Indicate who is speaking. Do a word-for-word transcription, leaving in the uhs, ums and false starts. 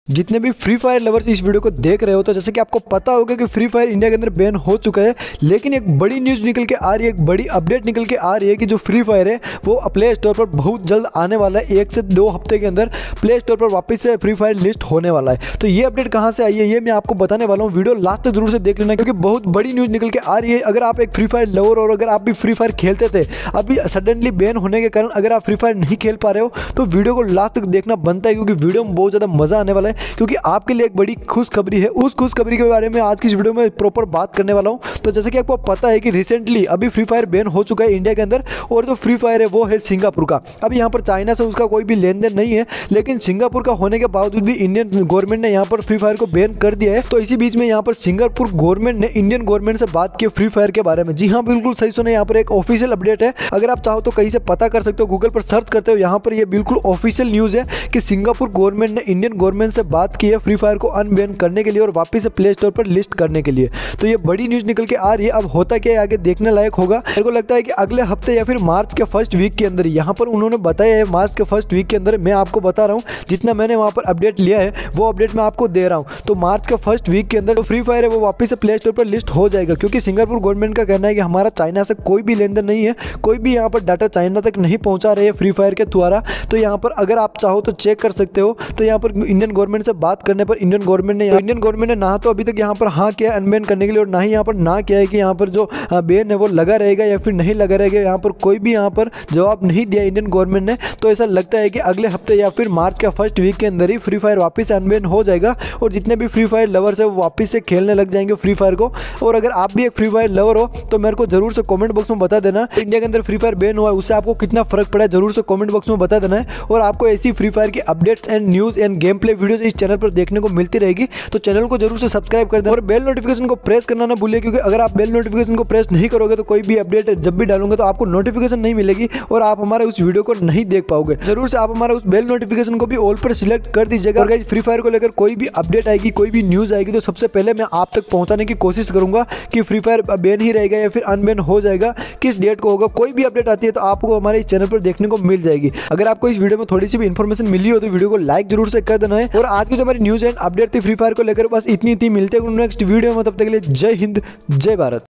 Speaker 1: जितने भी free fire lovers इस वीडियो को देख रहे हो, तो जैसे कि आपको पता होगा कि फ्री फायर इंडिया के अंदर बैन हो चुका है, लेकिन एक बड़ी न्यूज़ निकल के आ रही है, एक बड़ी अपडेट निकल के आ रही है कि जो फ्री फायर है वो प्ले स्टोर पर बहुत जल्द आने वाला है। एक से दो हफ्ते के अंदर प्ले स्टोर पर वापस से फ्री फायर लिस्ट होने वाला है। तो ये अपडेट कहाँ से आई है ये मैं आपको बताने वाला हूँ। वीडियो लास्ट तक जरूर से देख लेना, क्योंकि बहुत बड़ी न्यूज़ निकल के आ रही है। अगर आप एक फ्री फायर लवर और अगर आप भी फ्री फायर खेलते थे, अभी सडनली बैन होने के कारण अगर आप फ्री फायर नहीं खेल पा रहे हो, तो वीडियो को लास्ट तक देखना बनता है, क्योंकि वीडियो में बहुत ज़्यादा मजा आने वाला है। क्योंकि आपके लिए एक बड़ी खुशखबरी है, उस खुशखबरी के बारे में आज की इस वीडियो में प्रॉपर बात करने वाला हूं। तो जैसे कि आपको पता है कि रिसेंटली अभी फ्री फायर बैन हो चुका है इंडिया के अंदर, और जो फ्री फायर है वो है सिंगापुर का। अब यहाँ पर चाइना से उसका कोई भी लेन देन नहीं है, लेकिन सिंगापुर का होने के बावजूद भी इंडियन गवर्नमेंट ने यहाँ पर फ्री फायर को बैन कर दिया है। तो इसी बीच में यहाँ पर सिंगापुर गवर्नमेंट ने इंडियन गवर्नमेंट से बात की फ्री फायर के बारे में। जी हाँ, बिल्कुल सही सुने, यहाँ पर एक ऑफिशियल अपडेट है। अगर आप चाहो तो कहीं से पता कर सकते हो, गूगल पर सर्च करते हो, यहाँ पर ये बिल्कुल ऑफिशियल न्यूज़ है कि सिंगापुर गवर्नमेंट ने इंडियन गवर्नमेंट से बात की है फ्री फायर को अनबैन करने के लिए और वापस से प्ले स्टोर पर लिस्ट करने के लिए। तो ये बड़ी न्यूज़ निकल के आ रही है। अब होता क्या है आगे देखने लायक होगा। मेरे को लगता है कि अगले हफ्ते या फिर मार्च के फर्स्ट वीक के अंदर, यहाँ पर उन्होंने बताया है मार्च के फर्स्ट वीक के अंदर, मैं आपको बता रहा हूँ जितना मैंने वहाँ पर अपडेट लिया है वो अपडेट मैं आपको दे रहा हूँ। तो मार्च के फर्स्ट वीक के अंदर जो फ्री फायर है वो वापस से प्ले स्टोर पर लिस्ट हो जाएगा, क्योंकि सिंगापुर गवर्नमेंट का कहना है कि हमारा चाइना से कोई भी लेन देन नहीं है, कोई भी यहाँ पर डाटा चाइना तक नहीं पहुँचा रहे हैं फ्री फायर के द्वारा। तो यहाँ पर अगर आप चाहो तो चेक कर सकते हो। तो यहाँ पर इंडियन गवर्नमेंट से बात करने पर इंडियन गवर्नमेंट ने इंडियन गवर्नमेंट ने ना तो अभी तक यहाँ पर हाँ किया अनबैन करने के लिए, और ना ही यहाँ पर ना किया है कि यहाँ पर जो बैन है वो लगा रहेगा या फिर नहीं लगा रहेगा। यहाँ पर कोई भी यहाँ पर जवाब नहीं दिया इंडियन गवर्नमेंट ने। तो ऐसा लगता है कि अगले हफ्ते या फिर मार्च का फर्स्ट वीक के अंदर ही फ्री फायर वापस से अनबैन हो जाएगा, और जितने भी फ्री फायर लवर्स है वो वापस से खेलने लग जाएंगे फ्री फायर को। और अगर आप भी एक फ्री फायर लवर हो तो मेरे को जरूर से कमेंट बॉक्स में बता देना इंडिया के अंदर फ्री फायर बैन हुआ है उससे आपको कितना फर्क पड़ा है, जरूर से कमेंट बॉक्स में बता देना है। और आपको ऐसी फ्री फायर की updates and news and game play videos इस चैनल पर देखने को मिलती रहेगी। तो चैनल को जरूर से सब्सक्राइब कर देना और बेल नोटिफिकेशन को प्रेस करना ना भूलिए, क्योंकि अगर आप बेल नोटिफिकेशन को प्रेस नहीं करोगे तो कोई भी अपडेट जब भी डालूंगा तो आपको नोटिफिकेशन नहीं मिलेगी और आप हमारे उस वीडियो को नहीं देख पाओगे। जरूर से आप हमारा उस बेल नोटिफिकेशन को भी ऑल पर सिलेक्ट कर दीजिएगा। और फ्री फायर को लेकर कोई भी अपडेट आएगी, कोई भी न्यूज़ आएगी, तो सबसे पहले मैं आप तक पहुंचाने की कोशिश करूंगा कि फ्री फायर बैन ही रहेगा या फिर अनबैन हो जाएगा, किस डेट को होगा। कोई भी अपडेट आती है तो आपको हमारे इस चैनल पर देखने को मिल जाएगी। अगर आपको इस वीडियो में थोड़ी सी भी इन्फॉर्मेशन मिली हो तो वीडियो को लाइक जरूर से कर देना है। और आज की जो हमारी न्यूज़ एंड अपडेट थी फ्री फायर को लेकर बस इतनी थी। मिलते हैं नेक्स्ट वीडियो में, तब तक के लिए जय हिंद जय भारत।